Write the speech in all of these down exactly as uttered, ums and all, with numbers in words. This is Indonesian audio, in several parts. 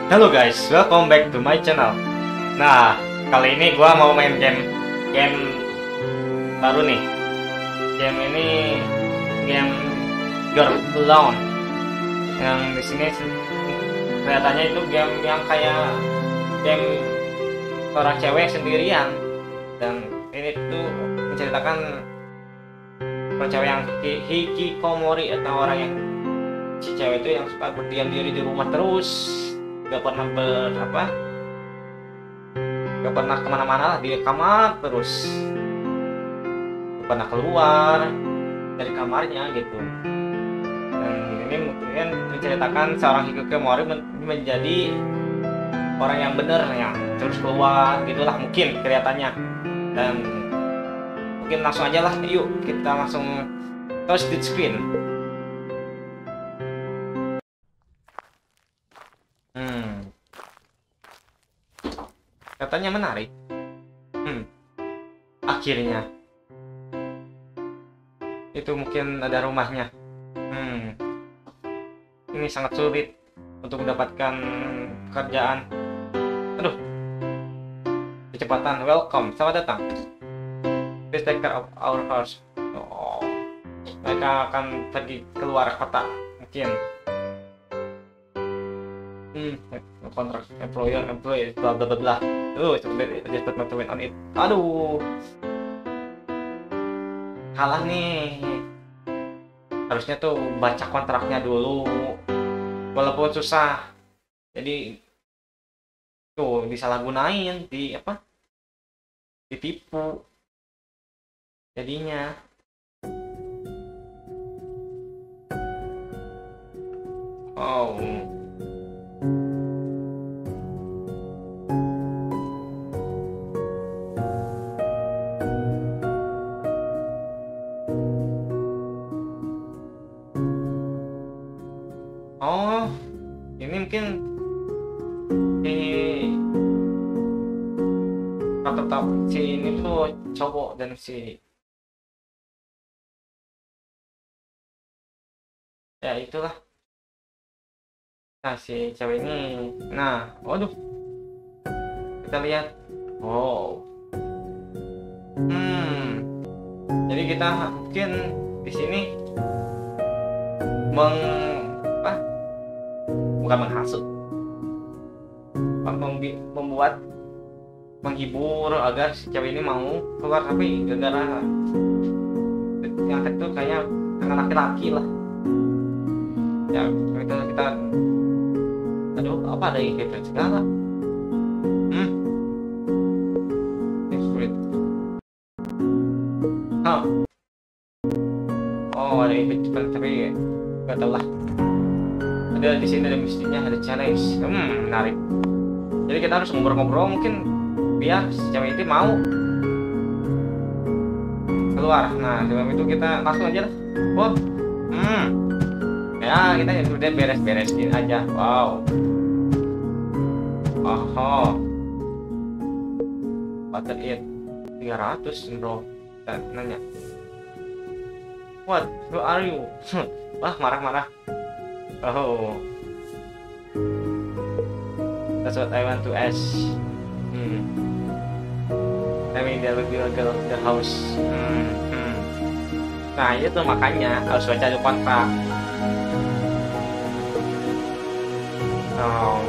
Halo guys, welcome back to my channel. Nah, kali ini gua mau main game game baru nih. Game ini game Girl Alone. Yang di sini kelihatannya itu game yang kayak game orang cewek sendirian. Dan ini tuh menceritakan orang cewek yang hikikomori atau orang yang si cewek itu yang suka berdiam diri di rumah terus, gak pernah ber apa gak pernah kemana-mana lah, di kamar terus, gak pernah keluar dari kamarnya gitu. Dan ini mungkin menceritakan seorang hikikomori men- menjadi orang yang benar yang terus keluar gitulah mungkin kelihatannya. Dan mungkin langsung aja lah, yuk kita langsung touch the screen. Hmm, katanya menarik. Hmm, akhirnya itu mungkin ada rumahnya. Hmm, ini sangat sulit untuk mendapatkan pekerjaan. Aduh, kecepatan. Welcome, selamat datang. Please take care of our house. Oh, mereka akan pergi keluar kota mungkin. Hmm, kontrak employer, employee, bla bla bla bla. Oh, just put my win on it. Aduh, kalah nih. Harusnya tuh baca kontraknya dulu, walaupun susah. Jadi tuh disalahgunain, di apa? Ditipu. Jadinya. Oh. Oh, ini mungkin si tetap si ini tuh cowok dan si ya itulah. Nah, si cewek ini. Nah, waduh, kita lihat. Oh, hmm, jadi kita mungkin di sini meng apa? Bukan menghasut, Membi- membuat menghibur agar si cewek ini mau keluar, tapi gara-gara yang itu kayaknya karena laki-laki lah ya. Kita kita aduh, apa ada yang kayak segala. Hmm, favorite. Huh. Oh, ada yang cepat tapi gak tau lah. Ada di sini ada mestinya ada challenge. Hmm, menarik. Jadi kita harus ngobrol-ngobrol mungkin biar si cewek itu mau keluar. Nah, sebelum itu kita langsung aja lah. Oh, hmm, ya kita udah beres-beresin aja. Wow. Oh, butter it tiga ratus bro. Dan nanya, what, who are you? Wah, marah-marah. Oh, that's what I want to ask. Hmm. I mean, there will be a girl in the house. Hmm. Hmm. Nah, itu makanya harus baca di kontrak. Oh.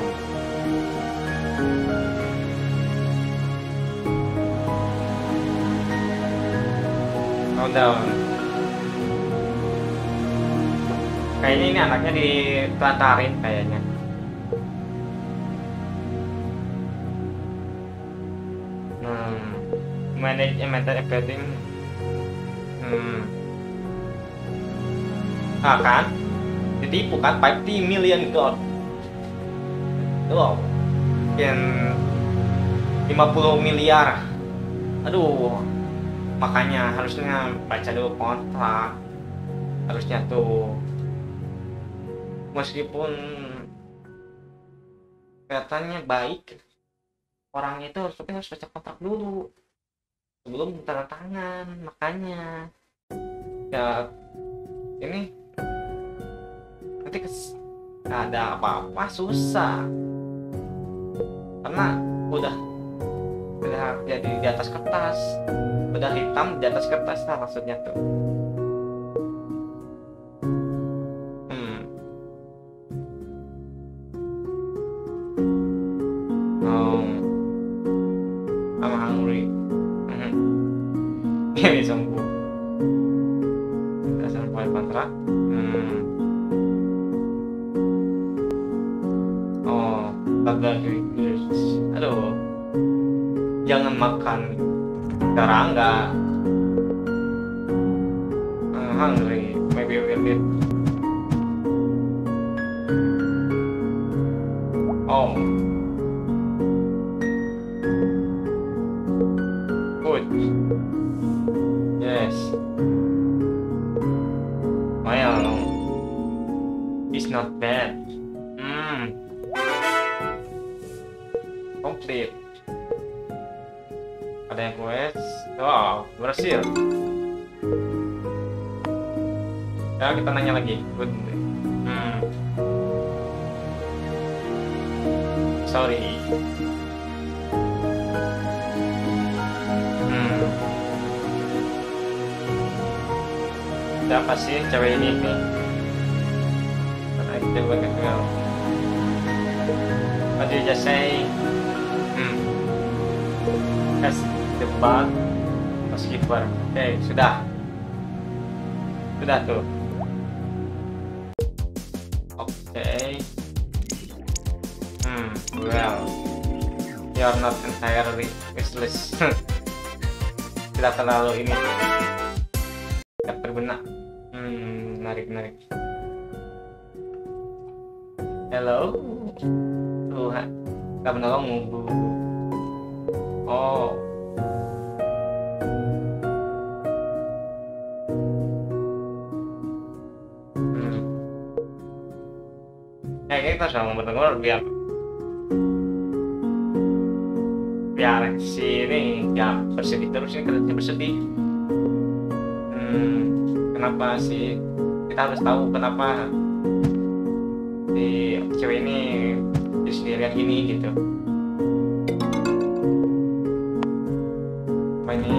Calm down. Kayaknya ini anaknya ditelantarin kayaknya. Hmm. Manage and maintain everything. Hmm. Ah kan? Ditipu kan? lima puluh million gold. Wow. Yang lima puluh miliar. Aduh. Makanya harusnya baca dulu kontrak. Harusnya tuh, meskipun kelihatannya baik, orangnya itu harus, tapi harus baca kontrak dulu sebelum tanda tangan. Makanya ya ini nanti kes, ada apa-apa susah. karena udah udah jadi di atas kertas, udah hitam di atas kertas lah maksudnya tuh. hmm. Oh, I'm hungry. Ini sembuh. Kita sampai kontrak. hmm. Oh, bagai aduh, jangan makan serangga. I'm hungry, maybe we'll eat. Oh, good. Yes. Well, it's not bad. Hmm. Complete. Ada yang quest. Wow, berhasil. Ya, kita nanya lagi. Good. Hmm. Sorry. Hmm. Siapa sih cewek ini nih? Karena kita banget kenal. What did you just say? Hmm. That's the bug. Housekeeper. Oke, okay, sudah. Sudah tuh. Oke. Okay. Hmm. Well, you're not entirely useless. Tidak terlalu ini. Tidak berguna. Hmm, menarik menarik. Hello. Tuhan, nggak menolongmu, Bu. Oh. Hmm. Ya, kita sudah mau bertengkar biar biar si ini ya bersedih terus, ini kerja bersedih. Hmm, kenapa sih kita harus tahu kenapa si cewek ini di sendirian gini gitu. Apa ini?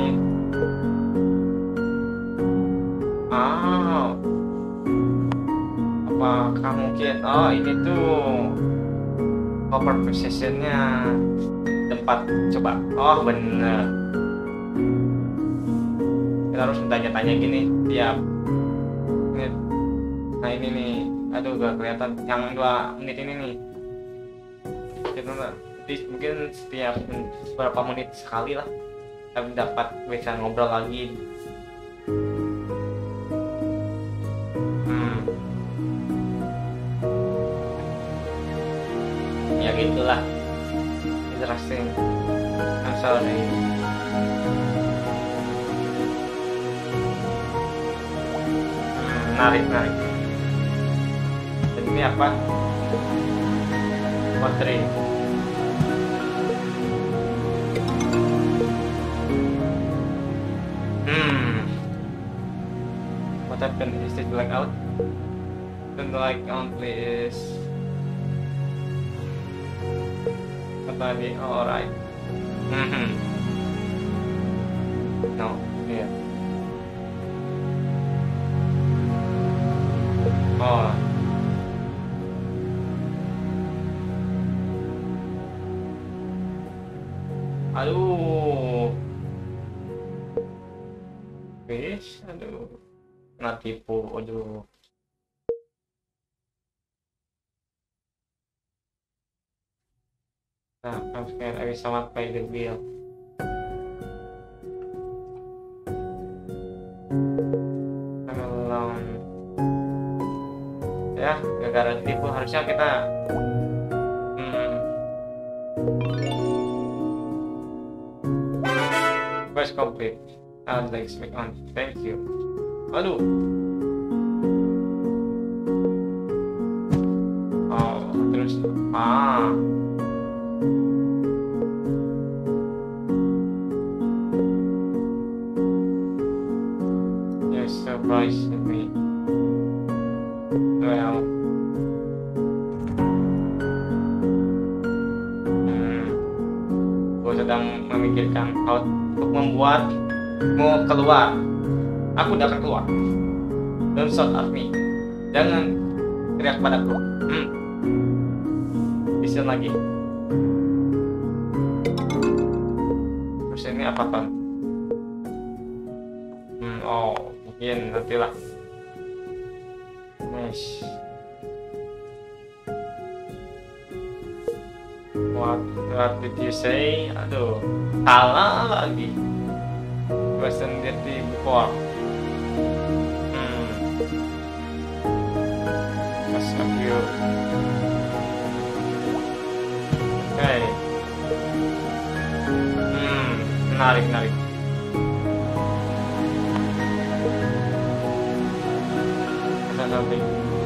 Oh, apakah mungkin oh ini tuh cover possessionnya tempat coba. Oh bener, kita harus tanya-tanya gini tiap menit. Nah ini nih, aduh gak kelihatan yang dua menit ini nih. Jadi mungkin setiap beberapa menit sekali lah kita dapat bisa ngobrol lagi. Hmm. Ya gitulah. Interesting. I'm sorry. Hmm, menarik, menarik. Dan ini apa? Pottery. Hmm. What happened? Is it blackout? Turn the light on, please. Tadi, alright. Mm-hmm. No, yeah. Oh. Aduh. Fish, aduh. Kena tipu, aduh. Nah, I'm scared I will somewhat pay the bill. I'm alone. Ya, gara-gara tipu harusnya kita hmm. Quest complete. I'll expect on. Thank you. Aduh. Oh, terus ah. Surprised me. Well, hmm. mendapatkan out untuk membuatmu keluar. Aku tidak akan keluar. Don't shout at me. Jangan teriak padaku. Hmm. Bisa lagi. Terus ini apa Ton? Hmm, oh mungkin nantilah. Nice. What, what did you say? Aduh, salah lagi. Wasn't dirty before. Hmm. Because of you. Oke. Okay. Hmm, menarik, menarik. Something.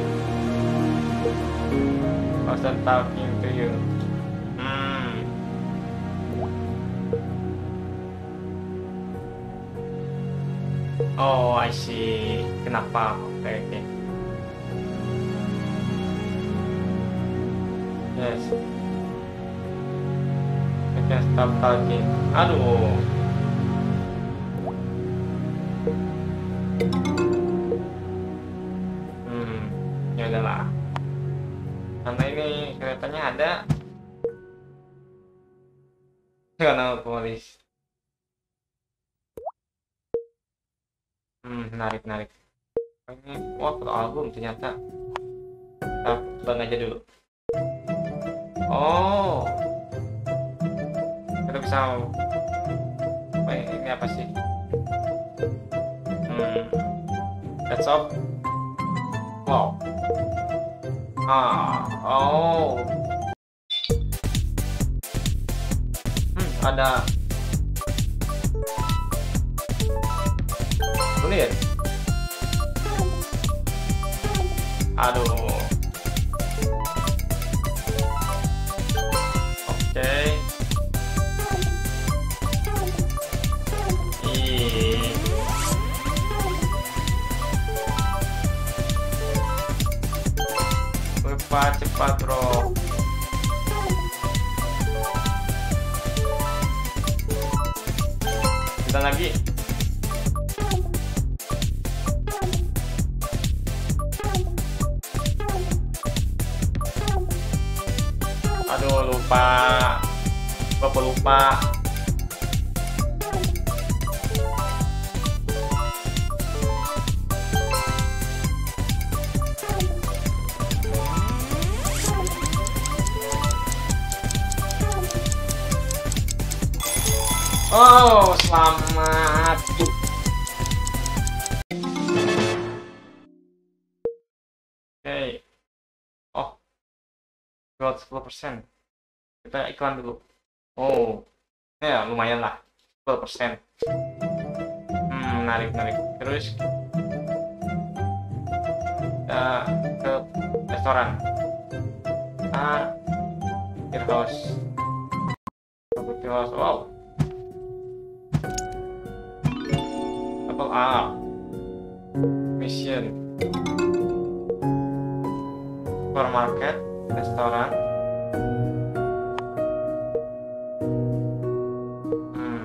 Wasn't talking to you. Oh, I see. Kenapa? Oke, okay, oke. Okay. Yes. I can stop talking. Aduh. Hmm, ya udahlah. Karena ini kelihatannya ada. Karena polis. Hmm, menarik, menarik. Ini, wah, foto album ternyata. Kita bang aja dulu. Oh, kita bisa. Apa ini apa sih? Hmm, that's all. Wow. Ah, oh. Hmm, ada. Lihat. Aduh. Oke. Okay. Ih. Cepat, cepat, bro. Kita lagi. Aduh, lupa. Bapak lupa. Oh, selamat. Oke. Oh. Got sepuluh persen. Kita iklan dulu. Oh. Ya, lumayan lah. sepuluh persen. Hmm, menarik, menarik. Terus kita ke restoran. Ah, Firhouse. Firhouse. Wow. Level up. Mission. Supermarket, restoran. Hmm.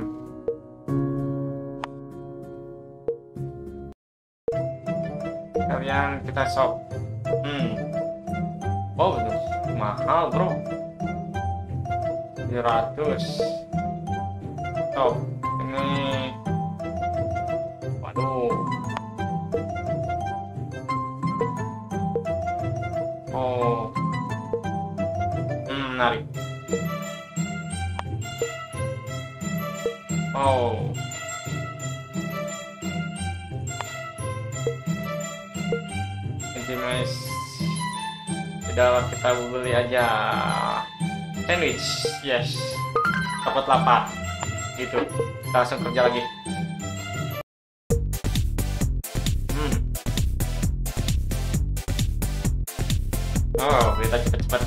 Kalian kita shop. Hmm. Wow, mahal bro. tujuh ratus. Shop. Ini. Waduh. Oh. Hmm, menarik. Oh. Intimis. Sudah, kita beli aja. Sandwich. Yes. Dapat lapar. Gitu. Kita langsung kerja lagi. Hmm. Oh, kita cepet-cepet.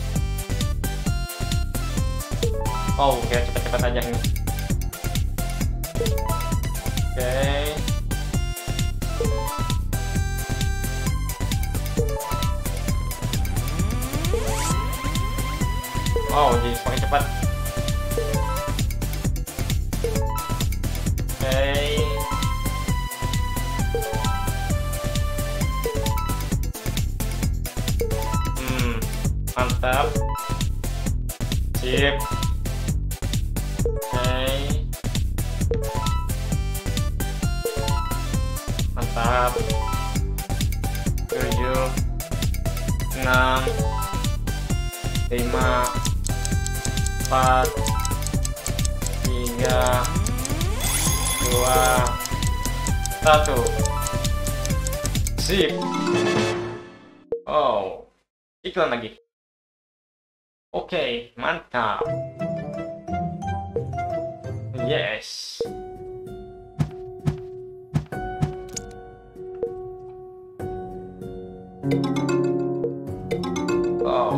Oh, oke, cepet-cepet aja ini. Oke. Okay. Oh, jadi semakin cepat. mantap. Sip. Oke. Mantap. Tujuh, enam, lima, empat, tiga, dua, satu. Sip. Oh, iklan lagi. Oke, mantap. Yes. Wow.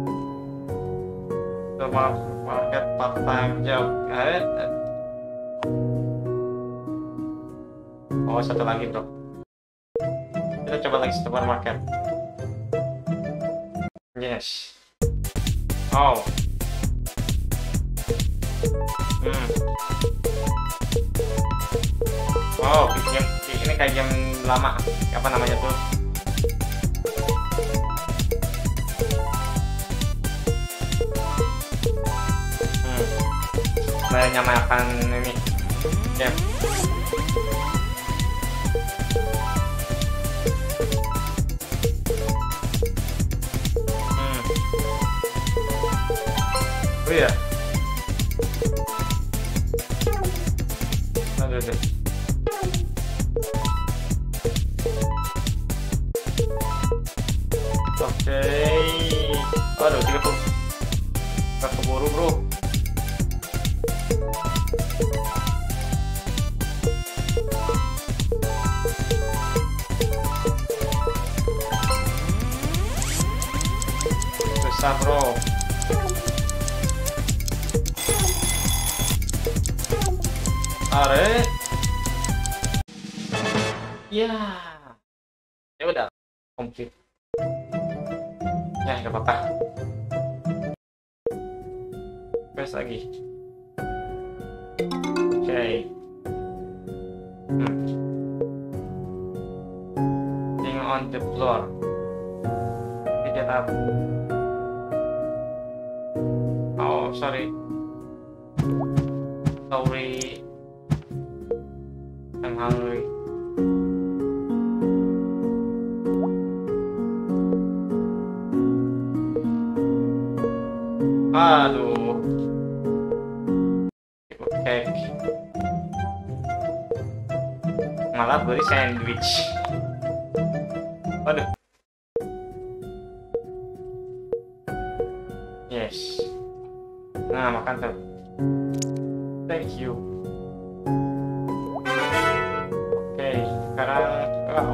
Supermarket part-time job. Eh, eh. Oh, satu lagi, bro. Kita coba lagi supermarket. Yes. Oh. Hmm. Oh, game ini kayak game lama. Apa namanya tuh? Hmm. Menyamakan ini game. Hmm. Oh iya. Aduh, aduh. Oke. Aduh, tiga puluh. Gak keburu, bro. Susah, bro. Are. Ya. Ya udah, komplit. Ya, nggak apa-apa. Press lagi. Oke. Okay. Hmm. Thing on the floor. Pick it up. Oh, sorry. Sorry. I'm hungry. Aduh. Cake. Malah beli sandwich. Aduh. Yes. Nah, makan tuh. Thank you. Oke, sekarang wow.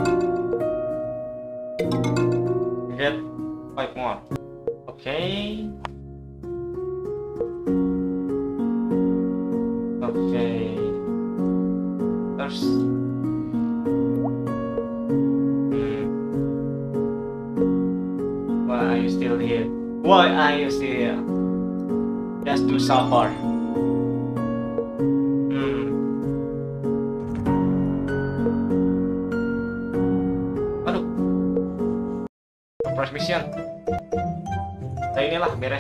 Get five more. Oke. Okay. Oke. Okay. Terus hmm. Why are you still here? Why are you still here? Just do suffer. Hmm. Aduh. Surprise mission. Nah, inilah beres.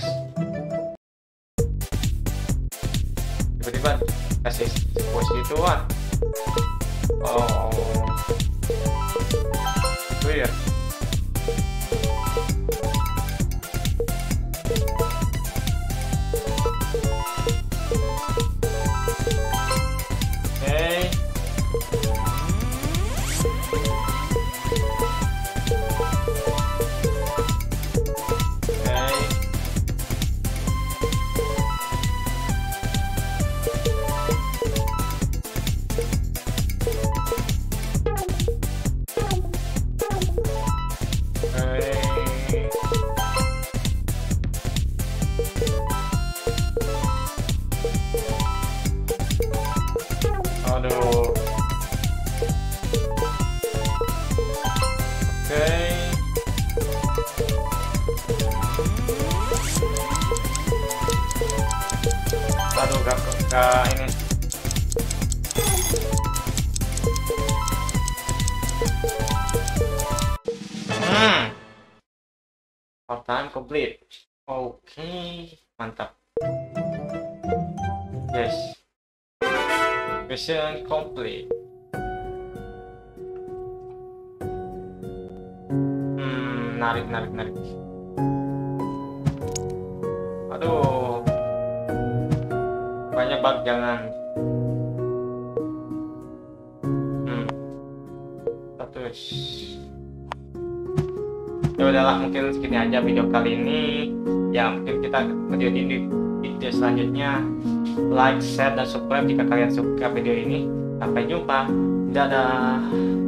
Tiba-tiba kasih voice gituan. Oh. Weird. Okay. Okay. Aduh. Oke. Aduh, gak, gak ini. Hmm. Part time complete. Oke, mantap. Yes. Mission complete. Hmm, menarik, menarik, menarik. Aduh, banyak bug, jangan. Hmm, terus. Ya udahlah, mungkin segini aja video kali ini. Ya mungkin kita video di video selanjutnya. Like, share, dan subscribe jika kalian suka video ini. Sampai jumpa. Dadah.